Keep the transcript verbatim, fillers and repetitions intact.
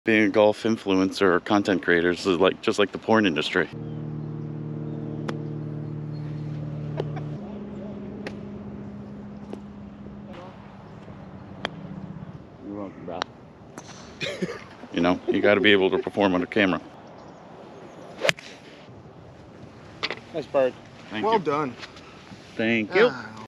Being a golf influencer or content creator is like just like the porn industry. You're welcome, bro. You know, you got to be able to perform on a camera. Nice bird. Thank well you. done. Thank you. Ah.